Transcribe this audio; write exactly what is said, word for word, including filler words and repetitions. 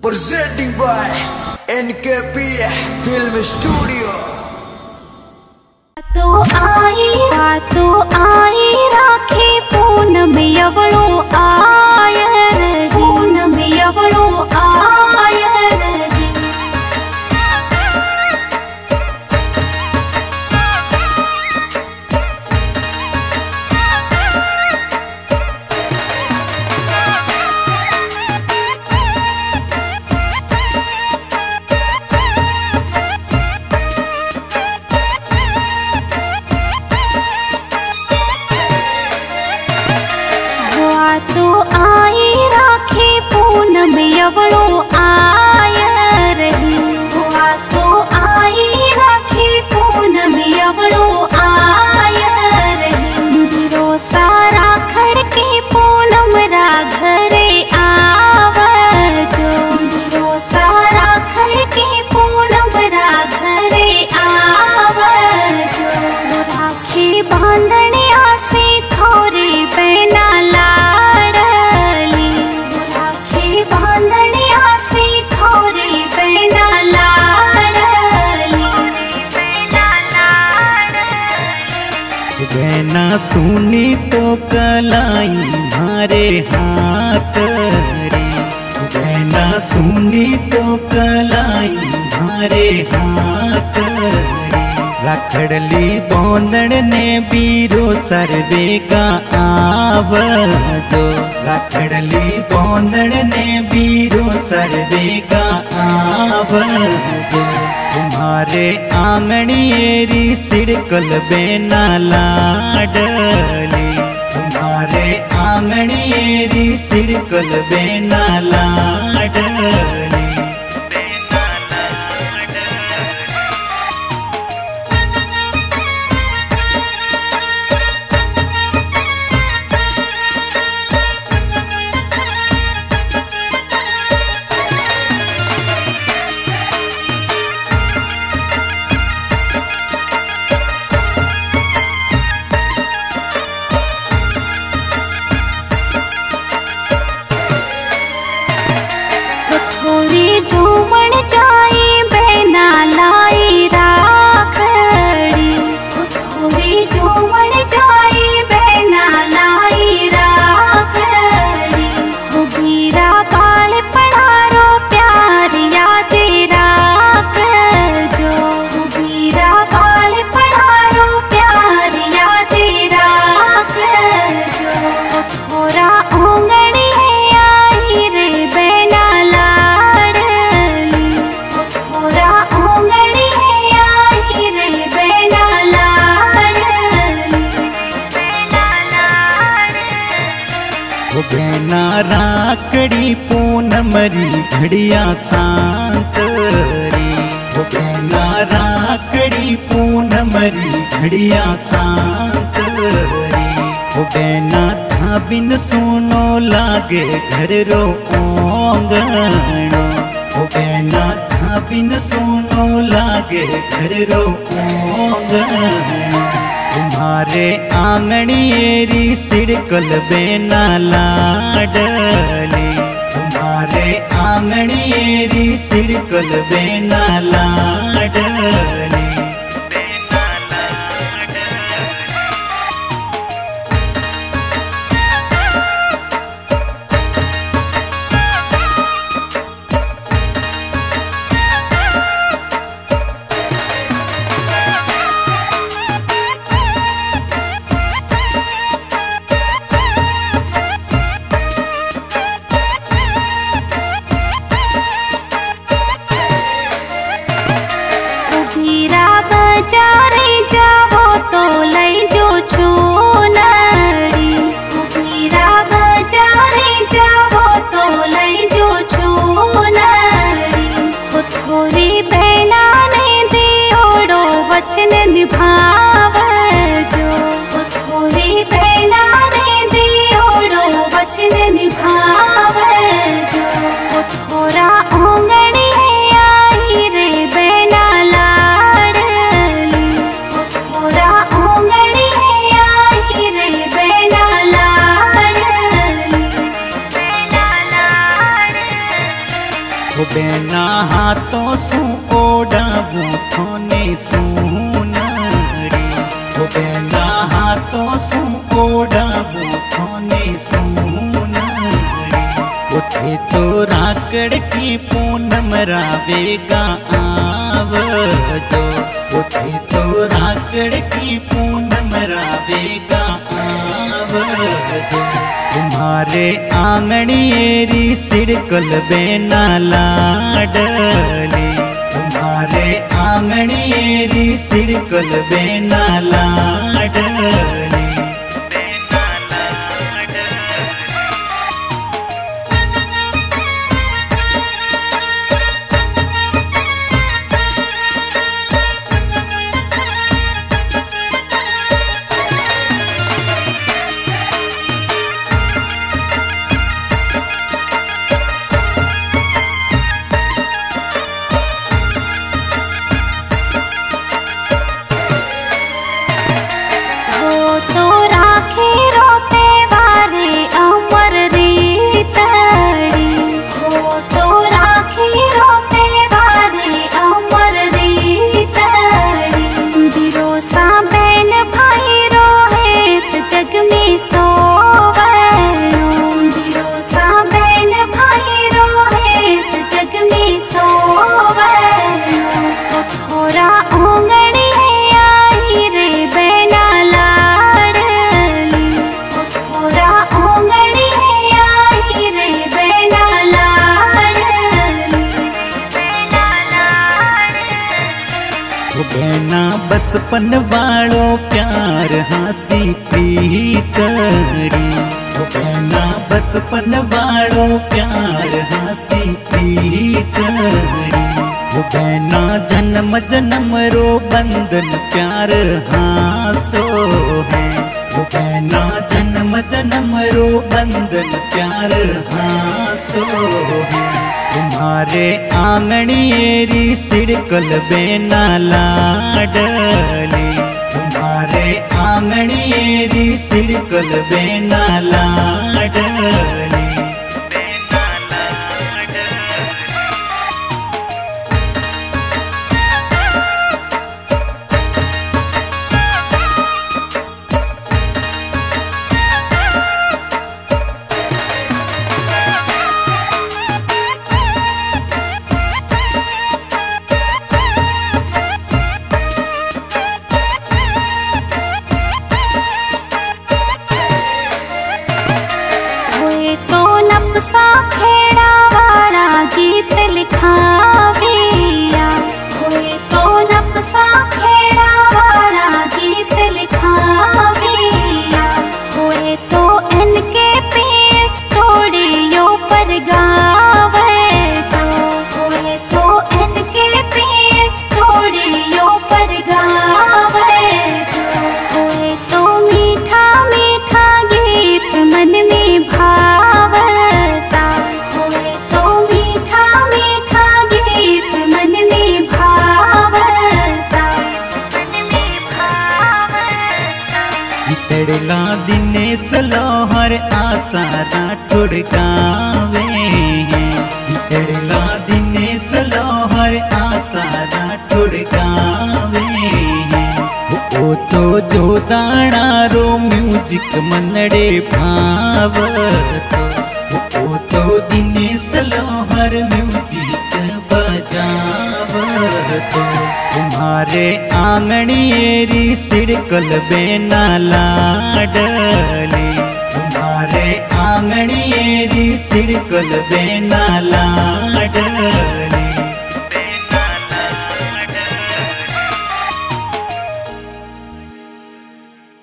Presenting by N K P Film Studio। तो आई तो आई राखी पूनम यवळो आय रे पूनम यवळो आय रे। तो आई राखी पूनम यवळो आय रही। तो आई राखी पूनम यवळो आय रही। दिरो सारा खड़के पूनम रा घरे आवजो। दिरो सारा खड़के पूनम रा घरे आवजो। राखी बांधणे आसे थोरे बहना बहना सुनी तो कलाई मारे हाथ रे। बहना सुनी तो कलाई मारे हाथ रे। रखड़ली बोंदड़ ने बीरो सर्वे का आवजो। रखड़ली बोंदड़ ने बीरो सर्वे का आवजो। तुम्हारे आंगणियेरी सिड़कल बेना लाडली। तुम्हारे आंगणियेरी सिड़कल बेना लाडली। जो मन जाए बहना लाई राखड़ी। थोड़ी जो मन जाए बहना लाई राखड़ी। बीरा बाल पड़ारो प्यार याद राख जो। बीरा बाल पड़ारो प्यार याद राख जो। थोड़ा ओंगड़ी आई रे बहना बहना राकड़ी पूनमरी घड़िया शांत रे। वो बहना राकड़ी पूनमरी घड़िया शांत रे। वो बहना था बिन सुनो लागे घर रो ओंगणो। वो बहना था बिन सुनो लागे घर रो ओंगणो। तुम्हारे आंगणियेरी सिड़कल बेना लाडली। तुम्हारे आंगणियेरी सिड़कल बेना लाडली। बाजारे जावो तो लई जो चूनड़ी। बीरा बाजारे जावो तो लई जो चूनड़ी। थोड़ी बहना ने दियोड़ो वचन निभावजो। थोड़ी बहना ने दियोड़ो वचन निभावजो। थोड़ा ओंगड़ी आई रे बहना ला। हो बेना हाथों सू ओडा बूथों सुनरी हो बेना हाथों सू ओडा बूथों सुनरी उठे तो राकड़ की पूनम रावेगा आवजो उठे तो राकड़ की पूनम रावेगा आवजो तुम्हारे आंगणियेरी सिड़कल बेना लाडली तुम्हारे आंगणियेरी सिड़कल बेना लाडली बचपन वालो प्यार हासी प्रीतड़ी हो बेना बचपन वालो प्यार हासी प्रीतड़ी हो बेना जन्म जन्म रो बंधन प्यार हासो है हो बेना जन्म जन्म रो बंधन प्यार हासो है तुम्हारे आंगणियेरी सिड़कल बेना लाडली तुम्हारे आंगणियेरी सिड़कल बेना लाडली सा खेड़ा वाला गीत लिखाविया हुए तो नफसा खेड़ा वाला गीत लिखाविया हुए तो इनके पे स्टूडियो पर गावे जो हुए तो इनके पे स्टूडियो पर गावे जो हुए तो मीठा मीठा गीत मन में भाव तेड़ला दिने सलोहर आशा राठौड़ गावे तेड़ला दिने सलोहर आशा राठौड़ गावे ओ तो जो दाना रो म्यूजिक मनड़े भाव ओ तो दिने सलोहर म्यूजिक बजाव तुम्हारे आंगणियेरी सिड़कल बेना लाडली तुम्हारे आंगणियेरी सिड़कल बेना लाडली।